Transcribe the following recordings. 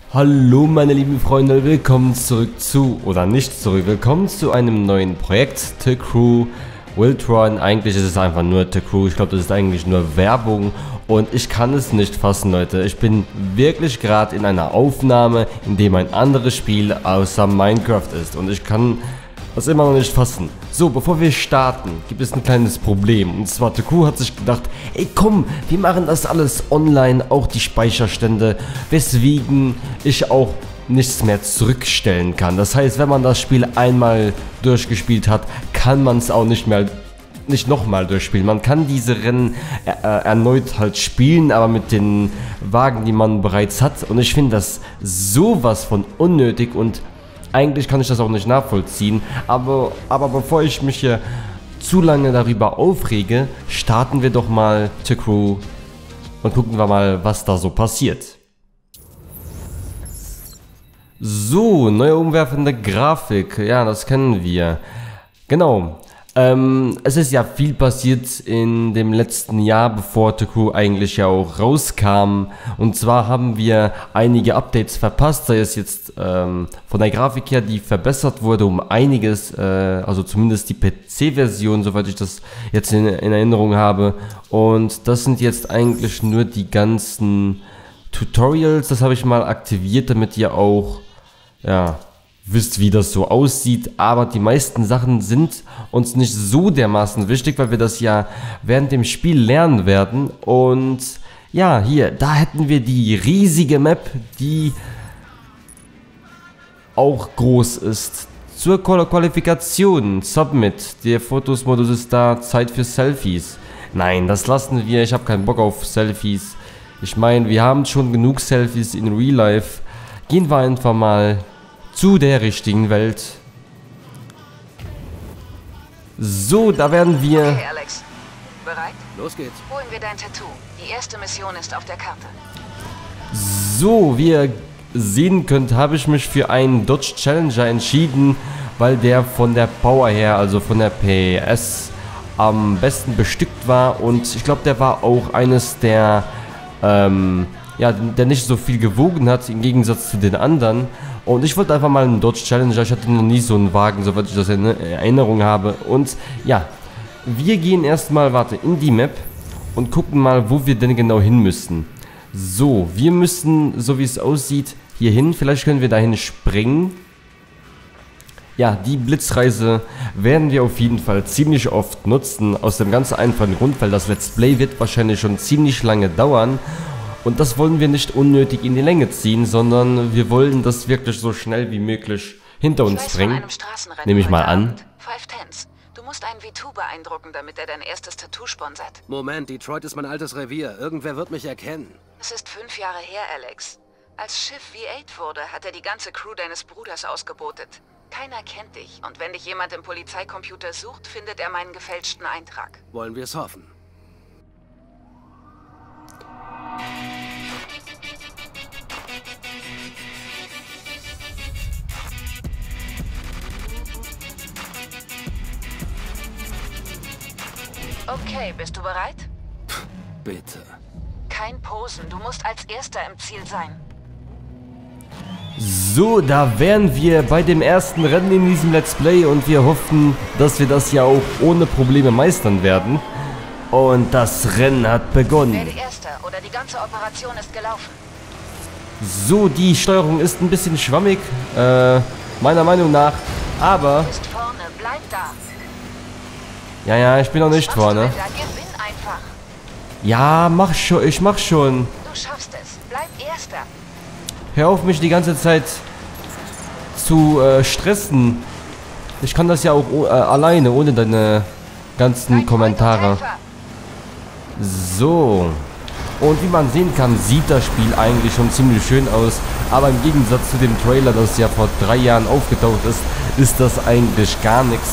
Hallo meine lieben Freunde, willkommen zurück zu, oder nicht zurück, willkommen zu einem neuen Projekt, The Crew Wiltron. Eigentlich ist es einfach nur The Crew, ich glaube das ist eigentlich nur Werbung und ich kann es nicht fassen, Leute. Ich bin wirklich gerade in einer Aufnahme, in dem ein anderes Spiel außer Minecraft ist und ich kann das immer noch nicht fassen. So, bevor wir starten, gibt es ein kleines Problem. Und zwar, The Crew hat sich gedacht, ey komm, wir machen das alles online, auch die Speicherstände, weswegen ich auch nichts mehr zurückstellen kann. Das heißt, wenn man das Spiel einmal durchgespielt hat, kann man es auch nicht nochmal durchspielen. Man kann diese Rennen erneut halt spielen, aber mit den Wagen, die man bereits hat. Und ich finde das sowas von unnötig und eigentlich kann ich das auch nicht nachvollziehen, aber bevor ich mich hier zu lange darüber aufrege, starten wir doch mal The Crew und gucken wir mal, was da so passiert. So, neue umwerfende Grafik, ja, das kennen wir. Genau. Es ist ja viel passiert in dem letzten Jahr, bevor The Crew eigentlich ja auch rauskam. Und zwar haben wir einige Updates verpasst, sei es jetzt von der Grafik her, die verbessert wurde um einiges, also zumindest die PC-Version, soweit ich das jetzt in Erinnerung habe. Und das sind jetzt eigentlich nur die ganzen Tutorials, das habe ich mal aktiviert, damit ihr auch, ja, wisst, wie das so aussieht, aber die meisten Sachen sind uns nicht so dermaßen wichtig, weil wir das ja während dem Spiel lernen werden. Und ja, hier, da hätten wir die riesige Map, die auch groß ist. Zur Qualifikation, Submit, der Fotos-Modus ist da, Zeit für Selfies. Nein, das lassen wir, ich habe keinen Bock auf Selfies. Ich meine, wir haben schon genug Selfies in Real Life. Gehen wir einfach mal zu der richtigen Welt. So, da werden wir... Okay, Alex. Bereit? Los geht's. Holen wir dein Tattoo. Die erste Mission ist auf der Karte. So, wie ihr sehen könnt, habe ich mich für einen Dodge Challenger entschieden, weil der von der Power her, also von der PS, am besten bestückt war. Und ich glaube, der war auch eines der... ja, der nicht so viel gewogen hat, im Gegensatz zu den anderen. Und ich wollte einfach mal einen Dodge Challenger, ich hatte noch nie so einen Wagen, soweit ich das in Erinnerung habe. Und ja, wir gehen erstmal, in die Map und gucken mal, wo wir denn genau hin müssen. So, wir müssen, so wie es aussieht, hier hin. Vielleicht können wir dahin springen. Ja, die Blitzreise werden wir auf jeden Fall ziemlich oft nutzen, aus dem ganz einfachen Grund, weil das Let's Play wird wahrscheinlich schon ziemlich lange dauern. Und das wollen wir nicht unnötig in die Länge ziehen, sondern wir wollen das wirklich so schnell wie möglich hinter uns bringen. Nehme ich mal an. Five Tens. Du musst einen V2 beeindrucken, damit er dein erstes Tattoo sponsert. Moment, Detroit ist mein altes Revier. Irgendwer wird mich erkennen. Es ist 5 Jahre her, Alex. Als Schiff V8 wurde, hat er die ganze Crew deines Bruders ausgebotet. Keiner kennt dich und wenn dich jemand im Polizeicomputer sucht, findet er meinen gefälschten Eintrag. Wollen wir es hoffen. Okay, bist du bereit? Bitte. Kein Posen, du musst als Erster im Ziel sein. So, da wären wir bei dem ersten Rennen in diesem Let's Play und wir hoffen, dass wir das ja auch ohne Probleme meistern werden. Und das Rennen hat begonnen. Werde Erster oder die ganze Operation ist gelaufen. So, die Steuerung ist ein bisschen schwammig, meiner Meinung nach, aber... Du bist vorne, bleib da. Ja, ich bin noch nicht vorne. Gewinn einfach. Ja, mach schon, ich mach schon. Du schaffst es, bleib Erster. Hör auf, mich die ganze Zeit zu stressen. Ich kann das ja auch alleine, ohne deine ganzen Kommentare. So. Und wie man sehen kann, sieht das Spiel eigentlich schon ziemlich schön aus. Aber im Gegensatz zu dem Trailer, das ja vor 3 Jahren aufgetaucht ist, ist das eigentlich gar nichts.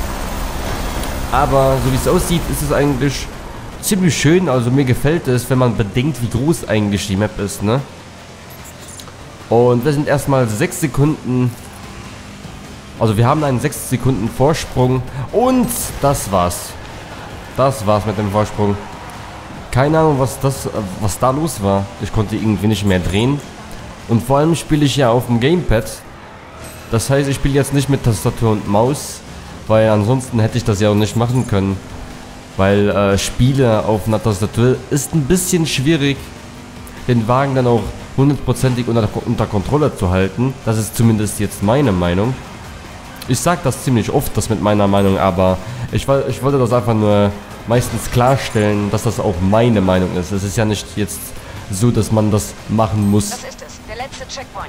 Aber so wie es aussieht, ist es eigentlich ziemlich schön. Also mir gefällt es, wenn man bedenkt, wie groß eigentlich die Map ist, ne? Und wir sind erstmal 6 Sekunden. Also wir haben einen 6 Sekunden Vorsprung. Und das war's. Das war's mit dem Vorsprung. Keine Ahnung, was da los war. Ich konnte irgendwie nicht mehr drehen. Und vor allem spiele ich ja auf dem Gamepad. Das heißt, ich spiele jetzt nicht mit Tastatur und Maus, weil ansonsten hätte ich das ja auch nicht machen können. Weil Spiele auf einer Tastatur ist ein bisschen schwierig, den Wagen dann auch hundertprozentig unter Kontrolle zu halten. Das ist zumindest jetzt meine Meinung. Ich sage das ziemlich oft, das mit meiner Meinung, aber ich wollte das einfach nur meistens klarstellen, dass das auch meine Meinung ist. Es ist ja nicht jetzt so, dass man das machen muss. Das ist es, der letzte Checkpoint.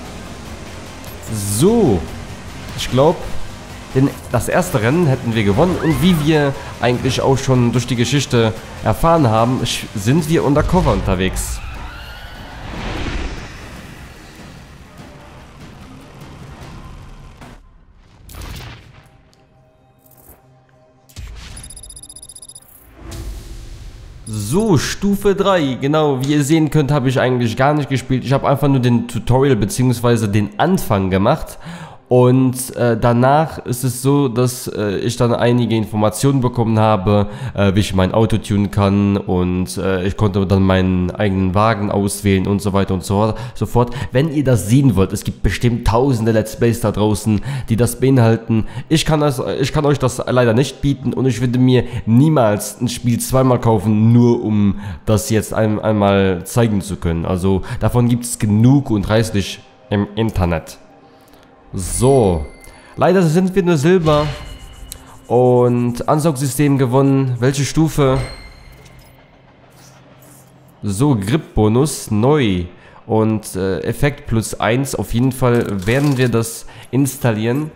So, ich glaube, das erste Rennen hätten wir gewonnen und wie wir eigentlich auch schon durch die Geschichte erfahren haben, sind wir undercover unterwegs. So, Stufe 3, genau, wie ihr sehen könnt, habe ich eigentlich gar nicht gespielt. Ich habe einfach nur den Tutorial bzw. den Anfang gemacht. Und danach ist es so, dass ich dann einige Informationen bekommen habe, wie ich mein Auto tunen kann und ich konnte dann meinen eigenen Wagen auswählen und so weiter und so fort. Wenn ihr das sehen wollt, es gibt bestimmt tausende Let's Plays da draußen, die das beinhalten. Ich kann euch das leider nicht bieten und ich würde mir niemals ein Spiel zweimal kaufen, nur um das jetzt einmal zeigen zu können. Also davon gibt es genug und reichlich im Internet. So, leider sind wir nur Silber und Ansaugsystem gewonnen. Welche Stufe? So, Grip-Bonus neu und Effekt plus 1. Auf jeden Fall werden wir das installieren.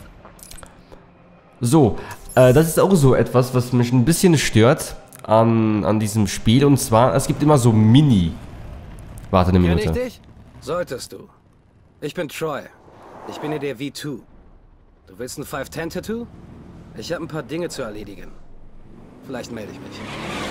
So, das ist auch so etwas, was mich ein bisschen stört an diesem Spiel. Und zwar, es gibt immer so Mini. Warte eine Minute. Kenn ich dich? Solltest du. Ich bin Troy. Ich bin hier der V2. Du willst ein 510-Tattoo? Ich habe ein paar Dinge zu erledigen. Vielleicht melde ich mich.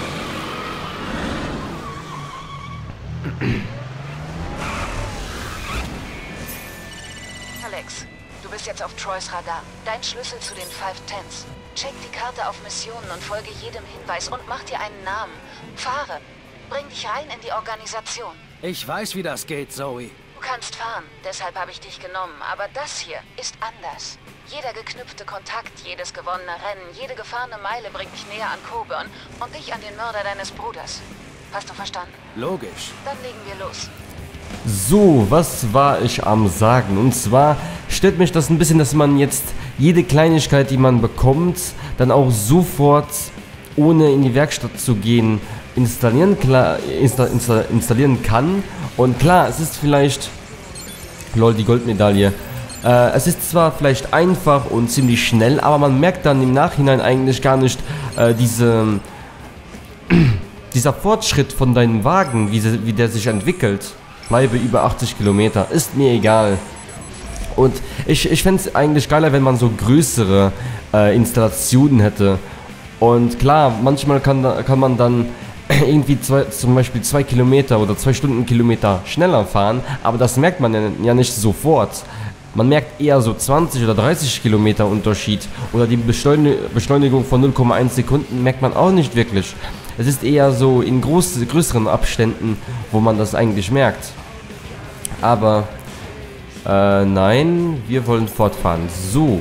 Alex, du bist jetzt auf Troys Radar. Dein Schlüssel zu den 510s. Check die Karte auf Missionen und folge jedem Hinweis und mach dir einen Namen. Fahre. Bring dich rein in die Organisation. Ich weiß, wie das geht, Zoe. Du kannst fahren, deshalb habe ich dich genommen. Aber das hier ist anders. Jeder geknüpfte Kontakt, jedes gewonnene Rennen, jede gefahrene Meile bringt mich näher an Coburn und dich an den Mörder deines Bruders. Hast du verstanden? Logisch. Dann legen wir los. So, was war ich am Sagen? Und zwar stört mich das ein bisschen, dass man jetzt jede Kleinigkeit, die man bekommt, dann auch sofort, ohne in die Werkstatt zu gehen, installieren kann. Und klar, es ist vielleicht, lol, die Goldmedaille, es ist zwar vielleicht einfach und ziemlich schnell, aber man merkt dann im Nachhinein eigentlich gar nicht dieser Fortschritt von deinem Wagen, wie der sich entwickelt. Bleibe über 80 Kilometer, ist mir egal. Und ich fände es eigentlich geiler, wenn man so größere Installationen hätte. Und klar, manchmal kann man dann irgendwie zum Beispiel 2 Kilometer oder 2 Stundenkilometer schneller fahren, aber das merkt man ja nicht sofort. Man merkt eher so 20 oder 30 Kilometer Unterschied oder die Beschleunigung von 0,1 Sekunden merkt man auch nicht wirklich. Es ist eher so in größeren Abständen, wo man das eigentlich merkt. Aber nein, wir wollen fortfahren. So.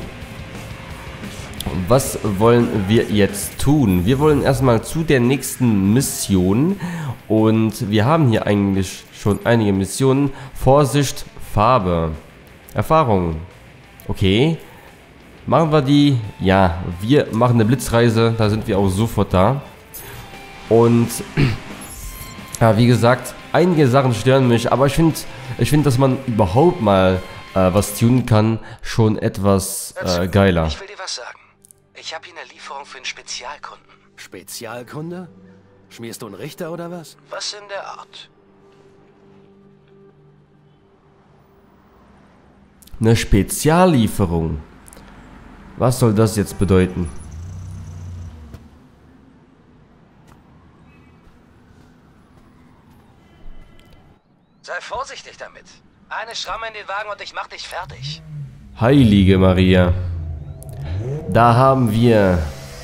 Was wollen wir jetzt tun? Wir wollen erstmal zu der nächsten Mission und wir haben hier eigentlich schon einige Missionen. Vorsicht, Farbe. Erfahrung. Okay. Machen wir die? Ja, wir machen eine Blitzreise, da sind wir auch sofort da. Und ja, wie gesagt, einige Sachen stören mich, aber ich finde, dass man überhaupt mal was tunen kann, schon etwas geiler. Ich will dir was sagen. Ich habe hier eine Lieferung für einen Spezialkunden. Spezialkunde? Schmierst du einen Richter oder was? Was in der Art. Eine Speziallieferung. Was soll das jetzt bedeuten? Sei vorsichtig damit. Eine Schramme in den Wagen und ich mach dich fertig. Heilige Maria. Da haben wir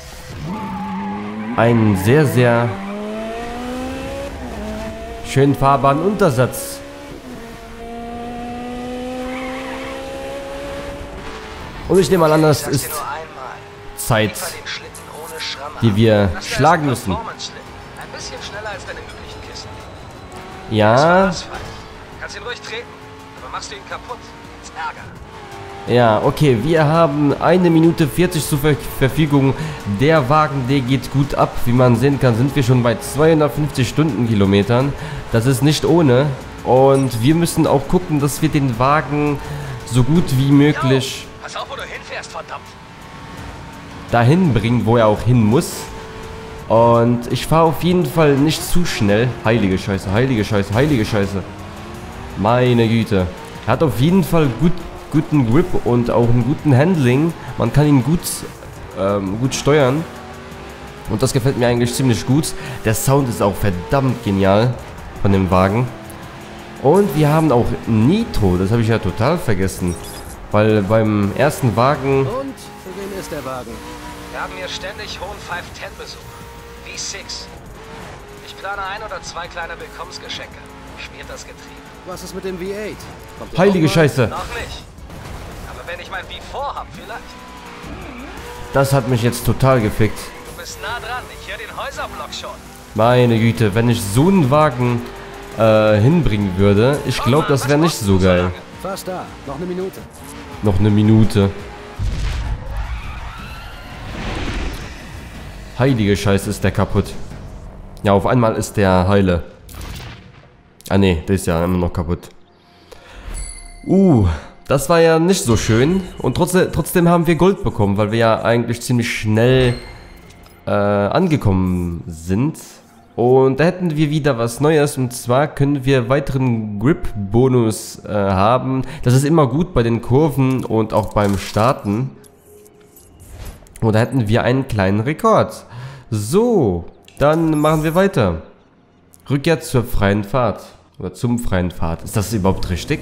einen sehr, sehr schönen fahrbaren Untersatz. Und ich nehme mal an, das Ich sag's ist dir nur einmal. Zeit, Liefer den Schlitten ohne Schramme die wir ab. Das hier schlagen ist ein müssen. Performance-Schlitten. Ein bisschen schneller als deine üblichen Kisten. Das war Ja, Asphalt. Kannst ihn ruhig treten, aber machst du ihn kaputt. Ins Ärger. ja, okay, wir haben 1 Minute 40 zur Verfügung. Der Wagen, der geht gut ab. Wie man sehen kann, sind wir schon bei 250 Stundenkilometern. Das ist nicht ohne. Und wir müssen auch gucken, dass wir den Wagen so gut wie möglich Pass auf, wo du hinfährst, verdammt. dahin bringen, wo er auch hin muss. Und ich fahre auf jeden Fall nicht zu schnell. Heilige Scheiße, heilige Scheiße, heilige Scheiße. Meine Güte. Er hat auf jeden Fall guten Grip und auch einen guten Handling. Man kann ihn gut steuern. Und das gefällt mir eigentlich ziemlich gut. Der Sound ist auch verdammt genial von dem Wagen. Und wir haben auch Nitro. Das habe ich ja total vergessen. Weil beim ersten Wagen... Und für wen ist der Wagen? Wir haben hier ständig hohen 510-Besuch. V6. Ich plane 1 oder 2 kleine Willkommensgeschenke. Schmiert das Getriebe. Was ist mit dem V8? Kommt der Heilige auch mal? Scheiße. Noch nicht. Aber wenn ich mein V4 hab, vielleicht. Das hat mich jetzt total gefickt. Du bist nah dran. Ich höre den Häuserblock schon. Meine Güte, wenn ich so einen Wagen hinbringen würde, ich glaube, das wäre nicht so geil. Fast da. Noch eine Minute. Noch eine Minute. Heilige Scheiße, ist der kaputt. Ja, auf einmal ist der heile. Ah ne, der ist ja immer noch kaputt. Das war ja nicht so schön. Und trotzdem haben wir Gold bekommen, weil wir ja eigentlich ziemlich schnell angekommen sind. Und da hätten wir wieder was Neues, und zwar können wir weiteren Grip-Bonus haben. Das ist immer gut bei den Kurven und auch beim Starten. Und da hätten wir einen kleinen Rekord. So, dann machen wir weiter. Rückkehr zur freien Fahrt. Oder zum freien Fahrt. Ist das überhaupt richtig?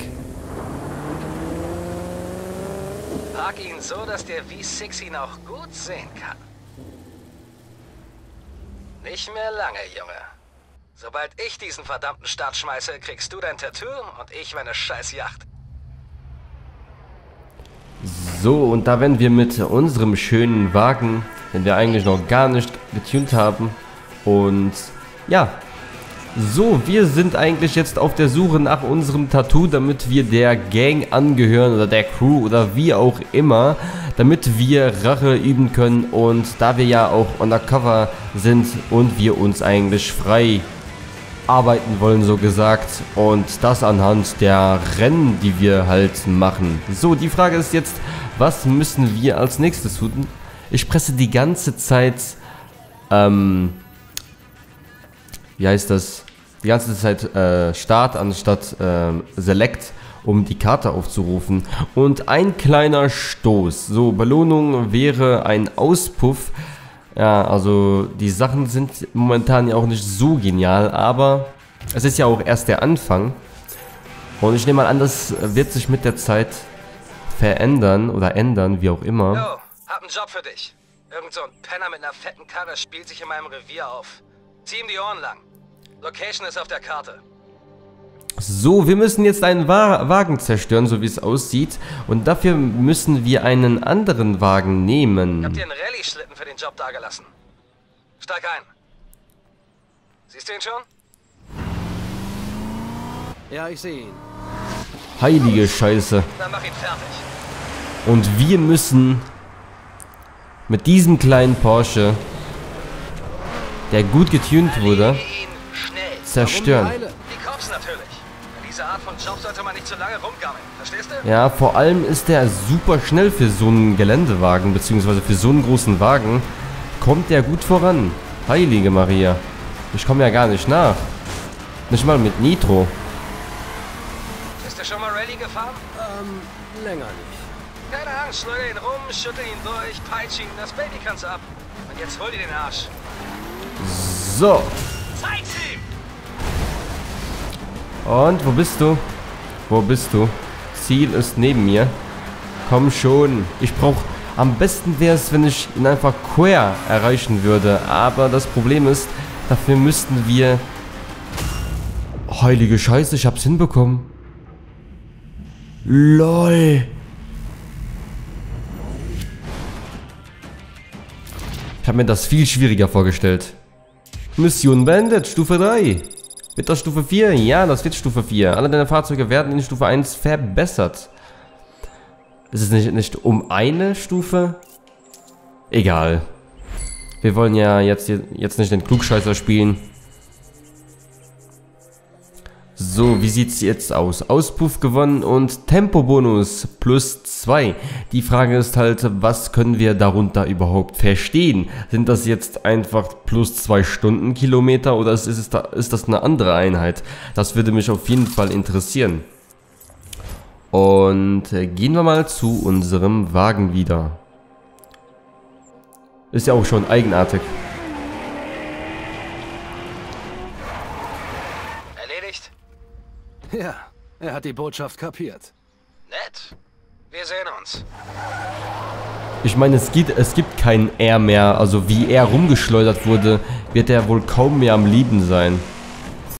Park ihn so, dass der V6 ihn auch gut sehen kann. Nicht mehr lange, Junge. Sobald ich diesen verdammten Start schmeiße, kriegst du dein Tattoo und ich meine scheiß Yacht. So, und da werden wir mit unserem schönen Wagen, den wir eigentlich noch gar nicht getunt haben. Und ja, so, wir sind eigentlich jetzt auf der Suche nach unserem Tattoo, damit wir der Gang angehören oder der Crew oder wie auch immer, damit wir Rache üben können. Und da wir ja auch undercover sind und wir uns eigentlich frei arbeiten wollen, so gesagt, und das anhand der Rennen, die wir halt machen. So, die Frage ist jetzt, was müssen wir als nächstes tun? Ich presse die ganze Zeit, wie heißt das? Die ganze Zeit Start anstatt Select, um die Karte aufzurufen. Und ein kleiner Stoß. So, Belohnung wäre ein Auspuff. Ja, also die Sachen sind momentan ja auch nicht so genial, aber es ist ja auch erst der Anfang. Und ich nehme mal an, das wird sich mit der Zeit verändern oder ändern, wie auch immer. Jo, hab einen Job für dich. Irgend so ein Penner mit einer fetten Karre spielt sich in meinem Revier auf. Zieh ihm die Ohren lang. Location ist auf der Karte. So, wir müssen jetzt einen Wagen zerstören, so wie es aussieht. Und dafür müssen wir einen anderen Wagen nehmen. Ich hab dir einen Rallye-Schlitten für den Job dagelassen. Steig ein. Siehst du ihn schon? Ja, ich sehe ihn. Heilige Scheiße. Dann mach ihn fertig. Und wir müssen mit diesem kleinen Porsche, der gut getunt wurde, Erledige ihn schnell. zerstören. Warum die Eile? Die Cops natürlich. Bei dieser Art von Job sollte man nicht zu lange rumgammeln. Verstehst du? Ja, vor allem ist der super schnell für so einen Geländewagen, beziehungsweise für so einen großen Wagen. Kommt der gut voran. Heilige Maria. Ich komme ja gar nicht nach. Nicht mal mit Nitro. Bist du schon mal Rallye gefahren? Länger nicht. Keine Angst, schleuder ihn rum, schüttel ihn durch, peitsch ihn, das Baby kannst ab. Und jetzt hol dir den Arsch. So. Zeig's ihm! Und, wo bist du? Wo bist du? Ziel ist neben mir. Komm schon. Ich brauche... Am besten wäre es, wenn ich ihn einfach quer erreichen würde. Aber das Problem ist, dafür müssten wir... Heilige Scheiße, ich hab's hinbekommen. LOL. Ich habe mir das viel schwieriger vorgestellt. Mission beendet, Stufe 3. Wird das Stufe 4? Ja, das wird Stufe 4. Alle deine Fahrzeuge werden in Stufe 1 verbessert. Ist es nicht um eine Stufe? Egal. Wir wollen ja jetzt nicht den Klugscheißer spielen. So, wie sieht's jetzt aus? Auspuff gewonnen und Tempobonus plus 2. Die Frage ist halt, was können wir darunter überhaupt verstehen? Sind das jetzt einfach plus 2 Stundenkilometer oder ist das eine andere Einheit? Das würde mich auf jeden Fall interessieren. Und gehen wir mal zu unserem Wagen wieder. Ist ja auch schon eigenartig. Erledigt? Ja, er hat die Botschaft kapiert. Nett. Wir sehen uns. Ich meine, es gibt keinen R mehr. Also wie er rumgeschleudert wurde, wird er wohl kaum mehr am Leben sein.